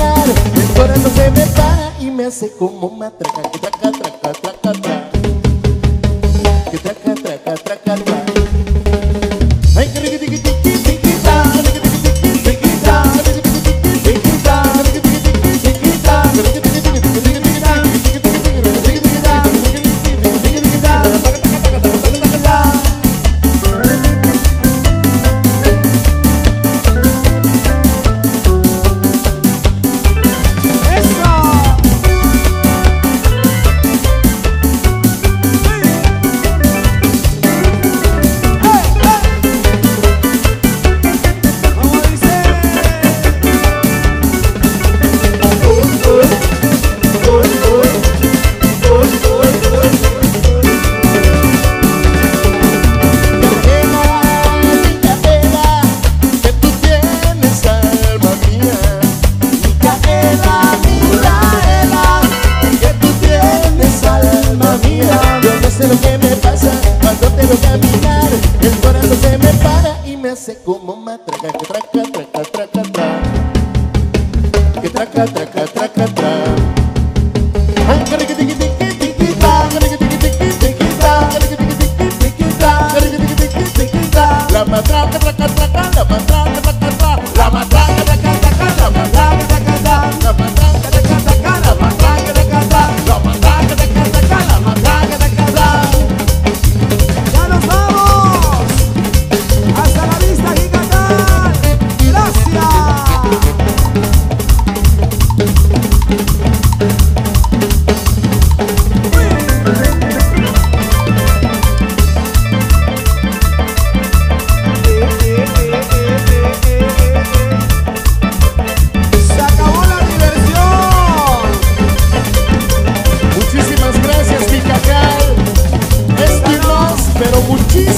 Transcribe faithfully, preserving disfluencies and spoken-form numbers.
caminar, el corazón se me para y me hace como matraca, que traca, traca, traca, traca, que traca, traca, traca, traca. Ay, que riqui, tiqui, tiqui, tiquita, riqui, tiqui, tiqui, tiquita, riqui, tiqui, tiqui, tiquita, riqui, tiqui, tiqui, tiquita, riqui, tiqui, tiqui, tiquita, riqui, tiqui, tiqui, tiquita, riqui, tiqui, tiqui, tiquita, riqui, tiqui, tiqui, tiquita. Sé lo que me pasa cuando te veo caminar, el corazón se me para y me hace como matraca, que traca, traca, traca, traca, que traca, traca, traca, traca. Ay, que riqui, tiqui, tiqui, tiquita, que riqui, tiqui, tiqui, tiquita, que riqui, tiqui, tiqui, tiquita, que riqui, tiqui, tiqui, tiquita. La matraca, traca, traca, la matraca, traca, traca, la matraca, traca, traca, la matraca, traca, traca, la matraca, traca, traca, la matraca, traca, traca, la matraca, traca, traca, la matraca, traca. Muchísimas